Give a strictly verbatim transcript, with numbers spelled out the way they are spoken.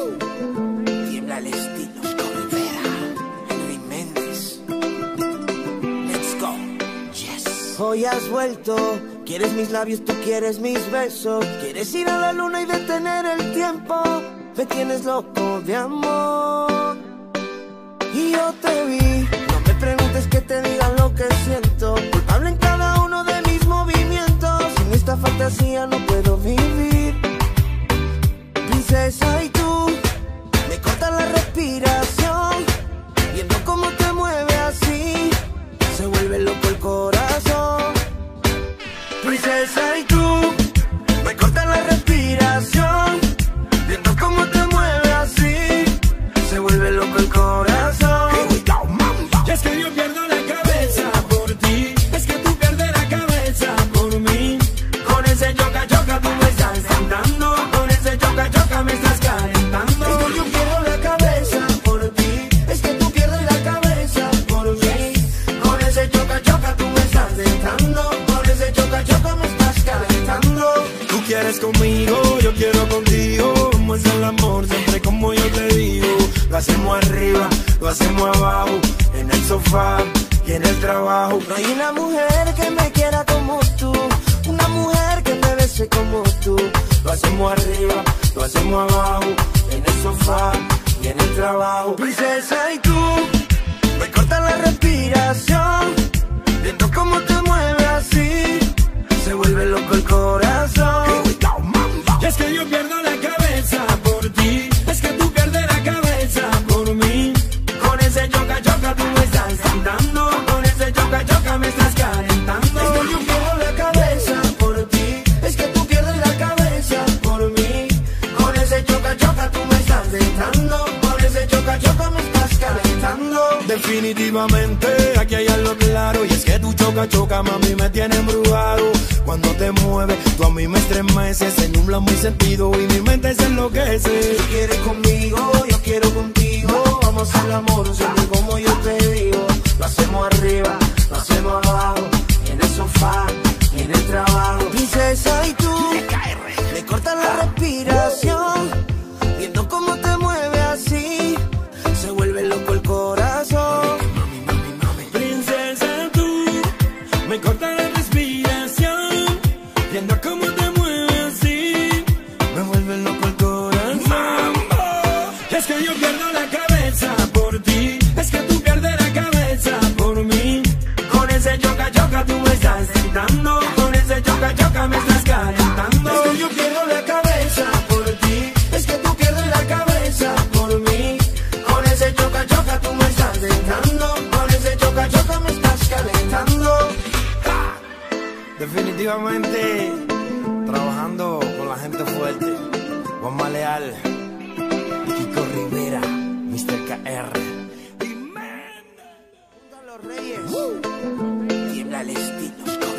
Tiembla el estilo, Rivera, Henry Méndez. Let's go. Yes. Hoy has vuelto, quieres mis labios, tú quieres mis besos. Quieres ir a la luna y detener el tiempo. Me tienes loco de amor. Y yo te vi, no me preguntes que te diga lo que siento. Culpable en cada uno de mis movimientos. Sin esta fantasía no puedo vivir. Princesa, y tú me cortas la respiración. Viendo cómo te mueve así, se vuelve loco el corazón. Princesa, y tú me cortas la respiración. Viendo cómo te mueve así, se vuelve loco el corazón. Y es que yo pierdo la cabeza por ti, es que tú pierdes la cabeza por mí. Con ese choca choca tú me estás cantando, con ese choca choca me estás calentando. Es que yo pierdo la cabeza por ti, es que tú pierdes la cabeza por mí. Con ese choca choca tú me estás tentando, con ese choca choca me estás calentando. Tú quieres conmigo, yo quiero contigo. Como es el amor, siempre como yo te digo. Lo hacemos arriba, lo hacemos abajo, en el sofá y en el trabajo. No hay una mujer que me quiera como tú, una mujer que me bese como tú. Lo hacemos arriba, lo hacemos abajo, en el sofá y en el trabajo. Princesa, y tú me cortas la respiración. Viendo cómo te mueve así, se vuelve loco el corazón. Y es que yo pierdo la cabeza por ti, es que tú pierdes la cabeza por mí. Con ese choca choca tú me estás cantando, con ese choca choca me estás calentando. Es que yo pierdo la cabeza por ti, es que tú pierdes la cabeza por mí. Con ese choca choca tú me estás tentando, con ese choca choca me estás calentando. Definitivamente aquí hay algo claro, y es que tu choca choca mami me tiene embrujado. Cuando te mueves tú a mí me estremeces, se nubla mi sentido y mi mente se enloquece. Tú quieres conmigo, yo quiero contigo. Vamos al amor, siempre como yo te digo. Lo hacemos arriba, lo hacemos abajo, en el sofá y en el trabajo. Princesa, y tú me cortas la respiración. Viendo cómo te mueve así, se vuelve loco el corazón. Princesa, tú me cortas la respiración. Viendo cómo te mueves así, me vuelve loco el corazón. Mambo. Es que yo pierdo la cabeza por ti, es que tú pierdes la cabeza por mí. Con ese choca choca tú me estás tentando, con ese choca choca me estás calentando. Es que yo pierdo la cabeza por ti, es que tú pierdes la cabeza por mí. Con ese choca choca tú me estás tentando, con ese choca choca me estás calentando. ¡Ja! Definitivamente trabajando con la gente fuerte. Juan Maleal, Kiko Rivera, mister K R. Los Reyes, tiembla el estilo.